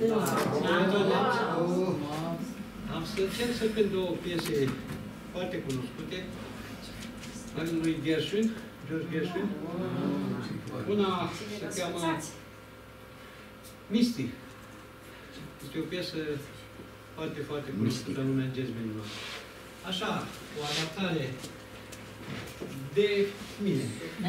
Am să încerc să cânt două piese foarte cunoscute, ale lui Gershwin, George Gershwin. Una se cheamă Misty. Este o piesă foarte, foarte cunoscută în lumea jazz-benilor. Așa, o adaptare de mine.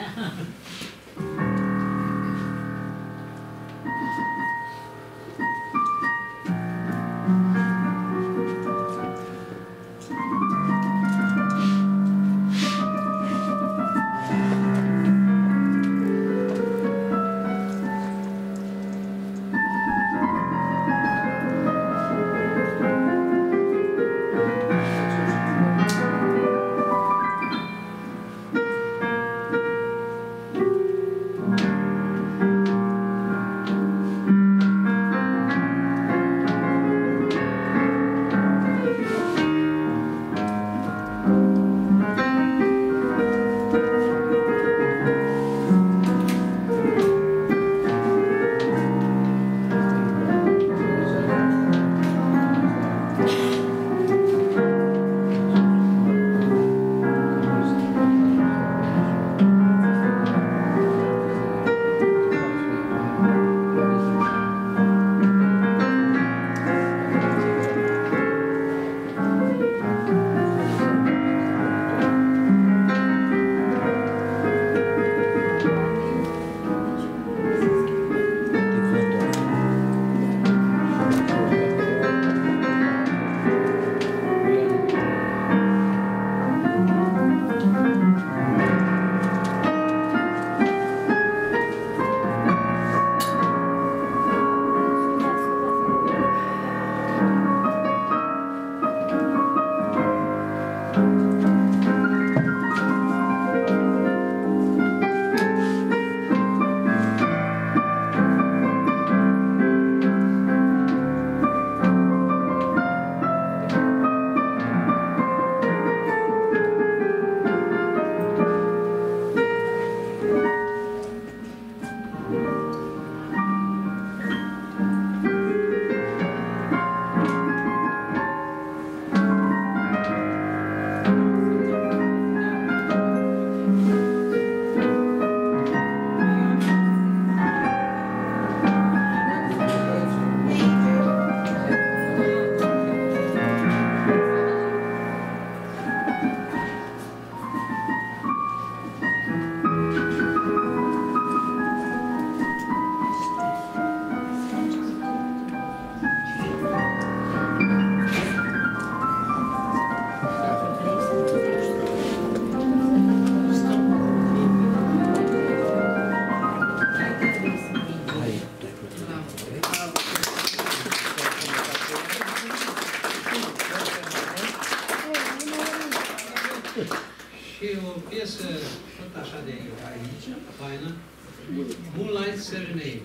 Și o piesă tot așa de aici, faină, Moonlight Serenade.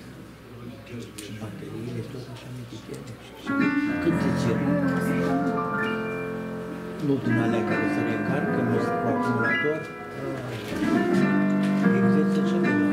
Bateriile tot așa meditene. Cât zice? Nu din alea care se reîncarcă, nu sunt cu acumulator. Exerță ce de la?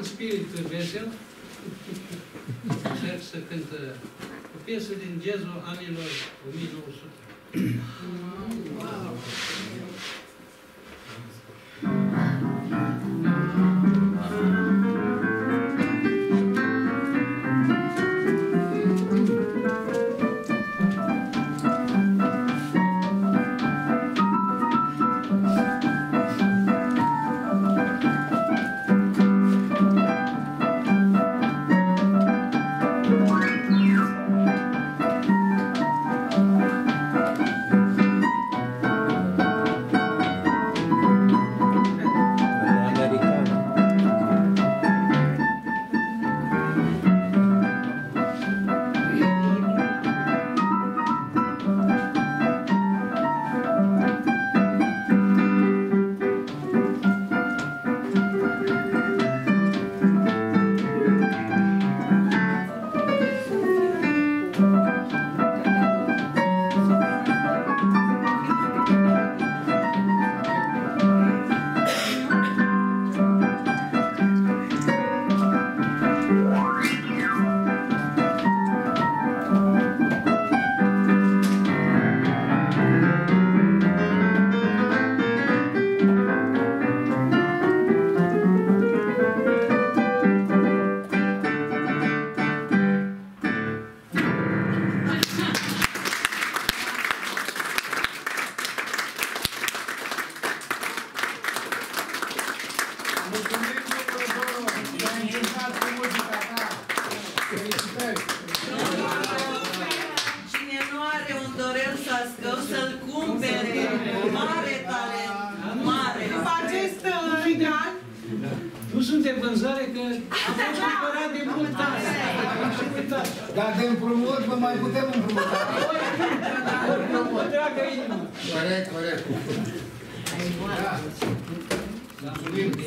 în spirit vesel, încerc să cânt o piesă din jazzul anilor 1900. Wow. Cine nu are un dorel sascău să-l cumpere, mare talent, mare. După acest regal, Nu sunt de vânzare că am fost cumpărat de mult ani. Dar de împrumut vă mai putem împrumuta. O dragă inimă. Corect, corect. Da.